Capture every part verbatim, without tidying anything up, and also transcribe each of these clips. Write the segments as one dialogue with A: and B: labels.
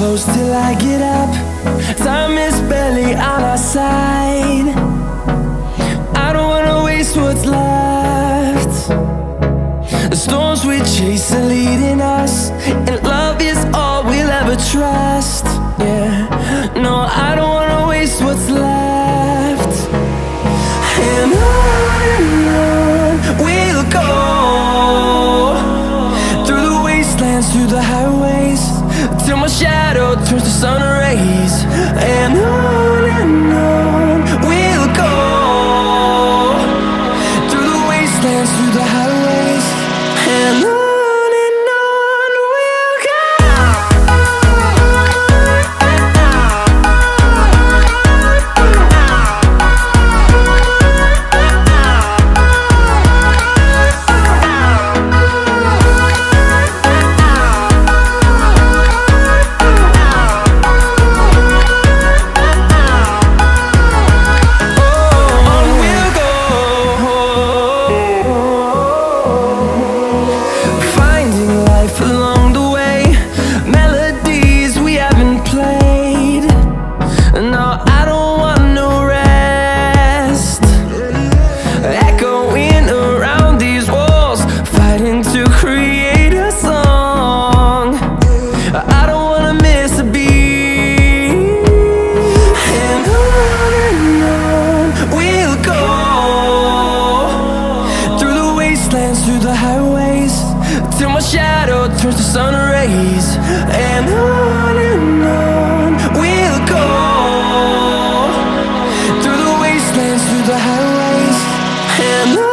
A: close till I get up. Time is barely on our side. I don't wanna waste what's left. The storms we chase are leading us, and love is all we'll ever trust. Yeah, no, I don't wanna waste what's left. And on and on we'll go, through the wastelands, through the highways, till my shadow turns to sun rays. And on and on we'll go, through the wastelands, through the highways, and on. Through the highways, till my shadow turns to sun rays. And on and on we'll go, through the wastelands, through the highways, and on.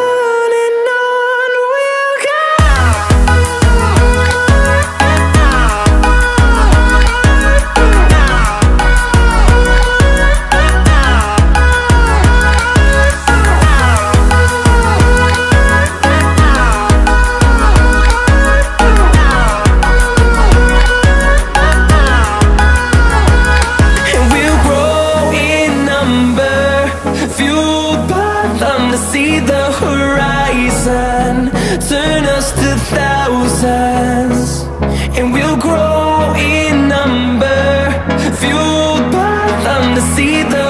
A: See the horizon turn us to thousands, and we'll grow in number, fueled by them to see the